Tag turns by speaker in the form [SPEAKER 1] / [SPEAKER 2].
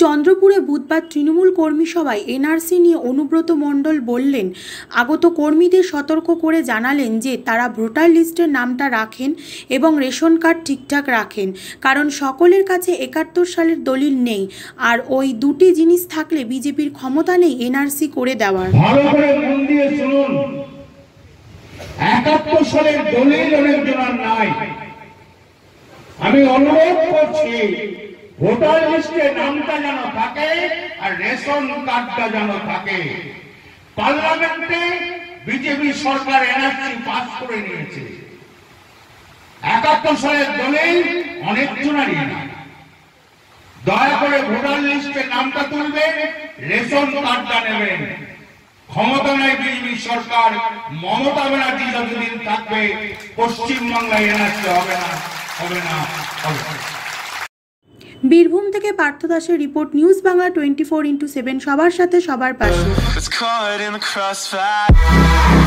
[SPEAKER 1] চন্দ্রপুরে বুধবার তৃণমূল কর্মী সভায় এনআরসি নিয়ে অনুব্রত মণ্ডল বললেন, আগত কর্মীদের সতর্ক করে জানালেন যে তারা ভোটার লিস্টের নামটা রাখেন এবং রেশন কার্ড ঠিকঠাক রাখেন, কারণ সকলের কাছে ৭১ সালের দলিল নেই, আর ওই দুটি জিনিস থাকলে বিজেপির ক্ষমতা নেই এনআরসি করে দেওয়ার।
[SPEAKER 2] ভালো করে মন দিয়ে শুনুন, ৭১ সালের দলিল অনেকজনের নাই। আমি অনুরোধ করছি ভোটার লিস্টে নামটা যেন থাকে আর রেশন কার্ডটা যেন থাকে। পার্লামেন্টে বিজেপি সরকার এনআরসি পাস করে নিয়েছে, ৭১ সালের দলিল অনেকজনেরই নাই। দয়া করে ভোটার লিস্টে নামটা তুলবেন, রেশন কার্ডটা নেবেন। ক্ষমতা নেই বিজেপি সরকার, মমতা ব্যানার্জি যতদিন থাকবে পশ্চিমবাংলায় এনআরসি হবে না, হবে না, হবে না।
[SPEAKER 1] বীরভূম থেকে পার্থ দাসের রিপোর্ট, নিউজ বাংলা 24x7, সবার সাথে সবার পাশে।